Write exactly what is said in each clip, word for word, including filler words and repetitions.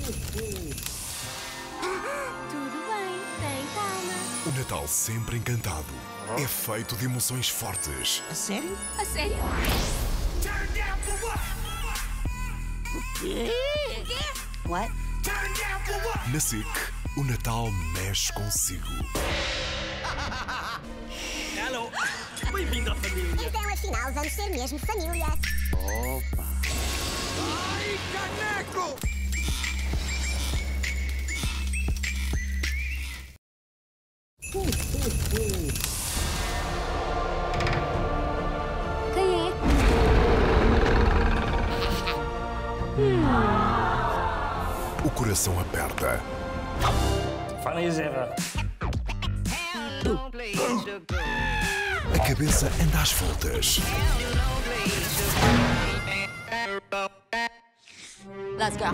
Tudo bem, tem calma. O Natal sempre encantado é feito de emoções fortes. A sério? A sério? O quê? What? Na S I C, o Natal mexe consigo. Hello! Bem-vindo à família! Então, afinal, vamos ser mesmo família. Opa! Ai, caneco! Quem é? O coração aperta. Funny as ever. A cabeça anda às voltas. Let's go.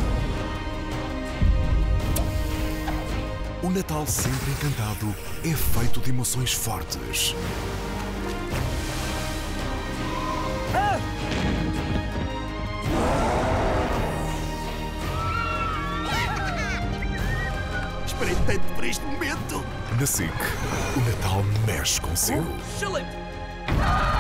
O Natal sempre encantado é feito de emoções fortes. Esperei tanto por este momento! Na S I C, o Natal mexe consigo. Excelente!